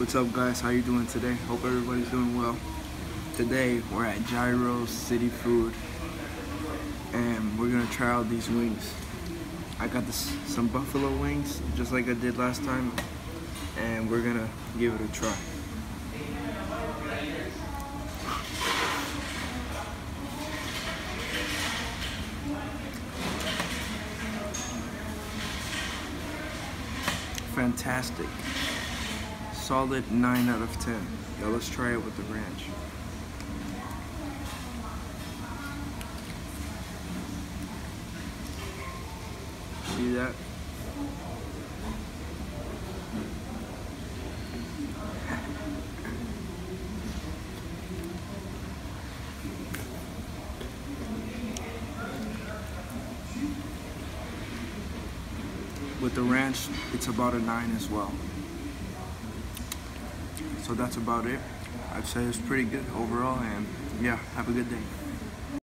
What's up guys, how you doing today? Hope everybody's doing well. Today we're at Gyro City Food and we're gonna try out these wings. I got some buffalo wings just like I did last time, and we're gonna give it a try. Fantastic. Solid 9 out of 10. Now let's try it with the ranch. See that? With the ranch, it's about a 9 as well. So that's about it. I'd say it's pretty good overall, and yeah, have a good day.